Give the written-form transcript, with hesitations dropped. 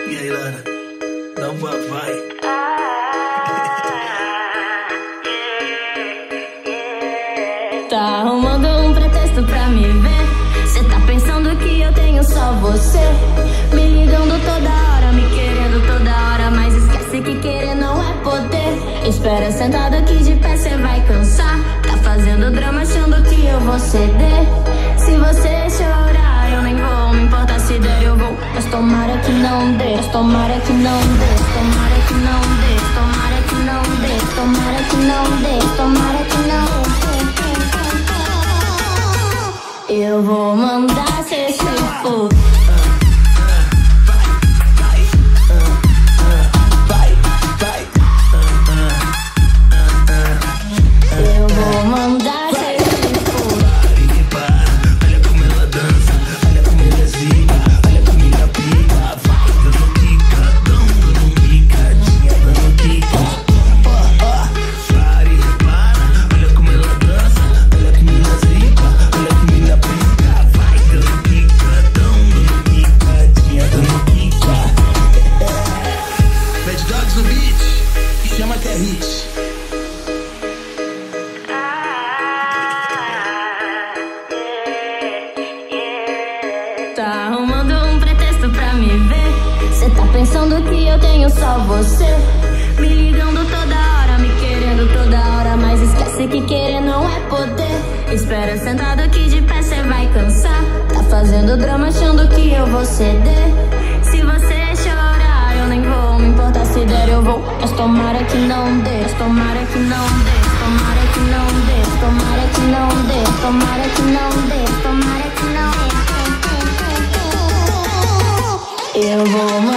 E aí, Lara? Dá um papai. Tá arrumando um pretexto pra me ver. Cê tá pensando que eu tenho só você, me ligando toda hora, me querendo toda hora, mas esquece que querer não é poder. Espera sentado aqui de pé, cê vai cansar. Tá fazendo drama achando que eu vou ceder. Se você chorar, eu nem vou me importar, se der eu vou. Mas tomara que não dê, tomara que não dê, tomara que não dê, tomara que não dê, tomara que não dê, tomara que não dê. Eu vou mandar cê se fuder. Eu vou mandar cê se fuder. E para, olha como ela dança, olha como ela zica, olha como ela pica. Vai dando picadão, dando picadinha, dando pica. Para e repara, olha como ela dança, olha como ela zica, olha como ela pica. Vai dando picadão, dando picadinha, dando pica. Bad Dogs no beat, chama que é hit. Tá arrumando um pretexto pra me ver. Cê tá pensando que eu tenho só você, me ligando toda hora, me querendo toda hora, mas esquece que querer não é poder. Espera sentado aqui de pé, cê vai cansar. Tá fazendo drama achando que eu vou ceder. Se você chorar, eu nem vou me importar, se der eu vou. Mas tomara que não dê, tomara que não dê, tomara que não dê, tomara que não dê, tomara que não dê, tomara que não dê. Eu vou